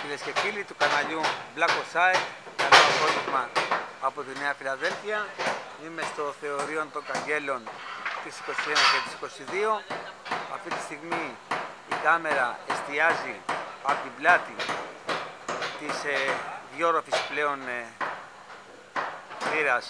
Φίλες και φίλοι του καναλιού Black Offside, καλό απόγευμα από τη Νέα Φιλαδέλφια. Είμαι στο Θεωρείο των Καγγέλων της 21 και της 22. Αυτή τη στιγμή η κάμερα εστιάζει από την πλάτη της διόρροφης πλέον θύρας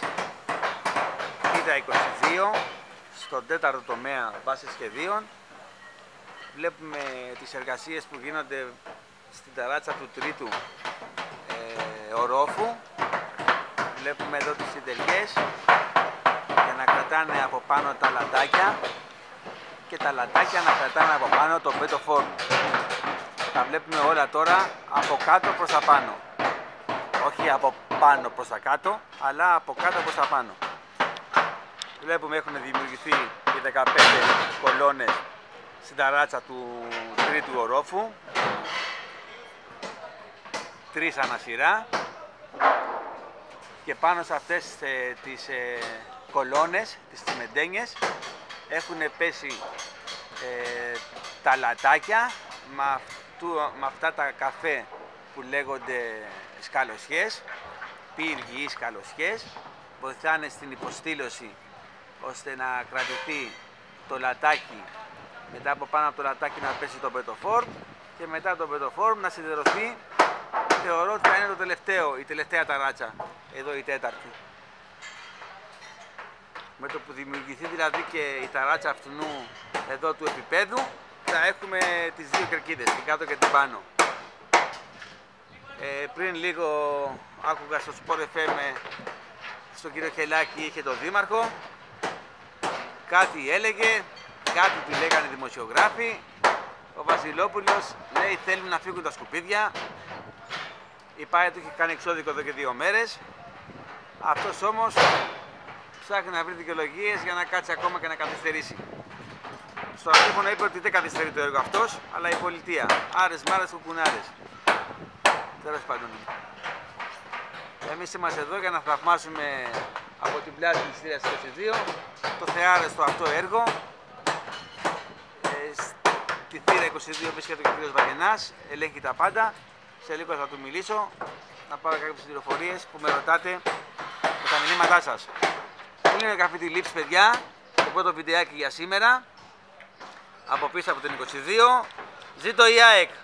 Β22 στον 4ο τομέα βάσης σχεδίων. Βλέπουμε τις εργασίες που γίνονται στην ταράτσα του τρίτου ορόφου. Βλέπουμε εδώ τις συντελιές για να κρατάνε από πάνω τα λαντάκια και τα λαντάκια να κρατάνε από πάνω το πέτοφορμ. Τα βλέπουμε όλα τώρα από κάτω προς τα πάνω. Όχι από πάνω προς τα κάτω, αλλά από κάτω προς τα πάνω. Βλέπουμε έχουν δημιουργηθεί οι 15 κολόνες στην ταράτσα του τρίτου ορόφου, 3 ανασυρά, και πάνω σε αυτές τις κολόνες, τις τσιμεντένιες, έχουν πέσει τα λατάκια με αυτά τα καφέ που λέγονται σκαλωσιές, πυργιείς σκαλωσιές, βοηθάνε στην υποστήλωση ώστε να κρατηθεί το λατάκι, μετά από πάνω από το λατάκι να πέσει το πετοφόρμ και μετά το πετοφόρμ να σιδερωθεί. Θεωρώ ότι θα είναι η τελευταία ταράτσα, εδώ η τέταρτη. Με το που δημιουργηθεί δηλαδή και η ταράτσα αυτού εδώ του επίπεδου, θα έχουμε τις δύο κερκίδες, την κάτω και την πάνω. Πριν λίγο άκουγα στο Sport FM στον κύριο Χελάκη, είχε το δήμαρχο, κάτι έλεγε, κάτι του λέγανε δημοσιογράφοι. Ο Βασιλόπουλος λέει θέλουν να φύγουν τα σκουπίδια. Η ΠΑΕ του είχε κάνει εξώδικο εδώ και 2 μέρες. Αυτός όμως ψάχνει να βρει δικαιολογίες για να κάτσει ακόμα και να καθυστερήσει. Στο ραδιόφωνο είπε ότι δεν καθυστερεί το έργο αυτός, αλλά η πολιτεία. Άρες μάρες κουκουνάρες. Τέλος πάντων. Εμείς είμαστε εδώ για να θαυμάσουμε από την πλάτη της θύρας 22 το θεάρεστο αυτό έργο. Στη θύρα 22 βρίσκεται ο κ. Βαγενάς, ελέγχει τα πάντα. Σε λίγο θα του μιλήσω, να πάρω κάποιες πληροφορίες που με ρωτάτε με τα μηνύματά σας. Είναι γραφή λήψη, παιδιά, το πρώτο βιντεάκι για σήμερα από πίσω από την 22. Ζήτω η ΑΕΚ!